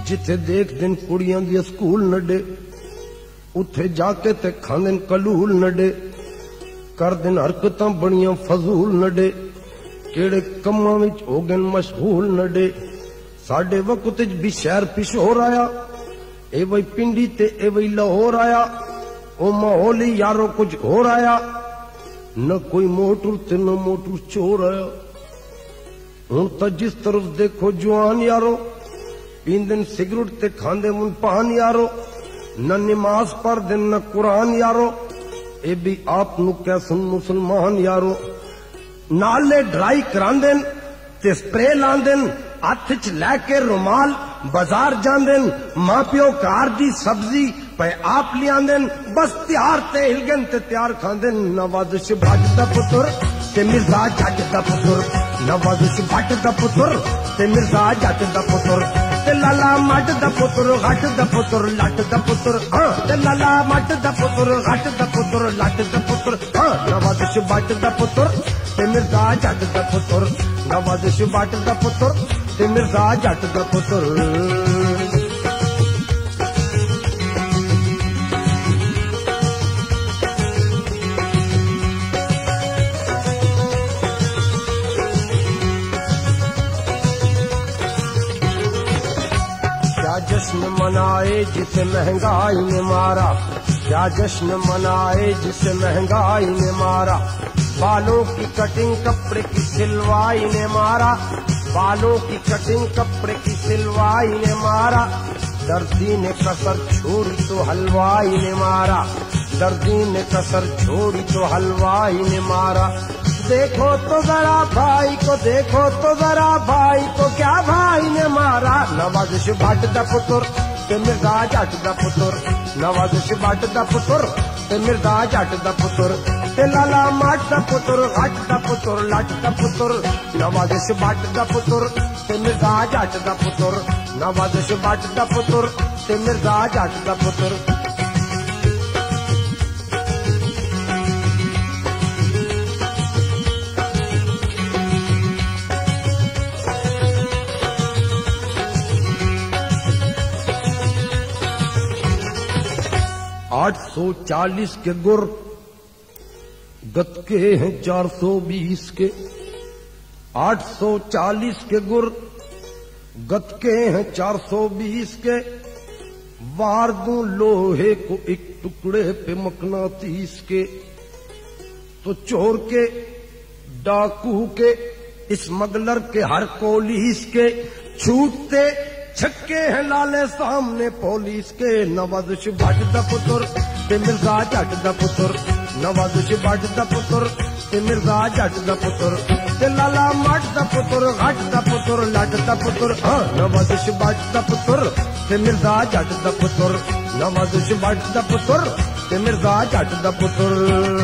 जिथे देख दिन कुड़ियां दी स्कूल नडे उथे जाके ते खांदे कलूल नडे कर दिन हरकतां बड़ियां फजूल नडे केड़े कम्मां विच हो गए मशगूल नडे साडे वक्त भी शहर पिछोर आया ए वही पिंडी ते ए वही लाहौर आया ओ माहौल ही यारो कुछ होर आया न कोई मोटर ते न मोटर चोर आया हुण तां जिस तरफ देखो जवान यारो पींदन सिगरेट ते खांदे मुन पान यारो न नमाज पढ़दे न कुरान यारो ए भी आप नु कैसन मुसलमान यारो नाले ड्राई करांदे ते स्प्रे लांदे हथ च लैके रुमाल बाजार जांदे मां प्यो कार दी सब्जी पे आप लियां बस त्यार ते हिलगन ते त्यार खांदे नवाज़ भट दा पुत्र ते मिर्जा जट दा पुत्र नवाज़ भट दा पुत्र ते मिर्जा जट दा पुत्र ते लाला मट दा पुत्र घट दा पुत्र लट दा पुत्र ते लाला मट दा पुत्र घट दा पुत्र लट दा पुत्र नवाज़ भट दा पुत्र ते मिर्जा जट दा पुत्र नवाज़ भट दा पुत्र ते मिर्जा जट दा पुत्र 'क्या जश्न मनाए जिसे महंगाई ने मारा, क्या जश्न मनाए जिसे महंगाई ने मारा। बालों की कटिंग कपड़े की सिलवाई ने मारा, बालों की कटिंग कपड़े की सिलवाई ने मारा। दर्दी ने कसर छोड़ी तो हलवाई ने मारा, दर्दी ने कसर छोड़ी तो हलवाई ने मारा। देखो तो जरा भाई को, देखो तो जरा भाई को, क्या भाई ने मारा। नवाज़ भट दा पुत्र ते मिर्जा जट दा पुत्र, नवाज़ भट दा पुत्र ते मिर्जा जट दा पुत्र, ते लाला मट दा पुत्र घट दा पुत्र लट दा पुत्र। नवाज़ भट दा पुत्र ते मिर्जा जट दा पुत्र, नवाज़ भट दा पुत्र ते मिर्जा जट दा पुत्र। 840 के गुर गतके हैं 420 के, 840 के गुर गतके हैं 420 के। वार दूं लोहे को एक टुकड़े पे मकनातीस के, तो चोर के डाकू के स्मगलर के हर पुलिस के छूटते छक्के हैं लाले सामने पुलिस के। नवाज़ भट दा पुत्र ते मिर्जा जट दा पुत्र, नवाज़ भट दा पुत्र ते मिर्जा जट दा पुत्र, ते लाला मट दा पुत्र घट दा पुत्र लट दा पुत्र। नवाज़ भट दा पुत्र ते मिर्जा जट दा पुत्र, नवाज़ भट दा पुत्र ते मिर्जा जट दा पुत्र।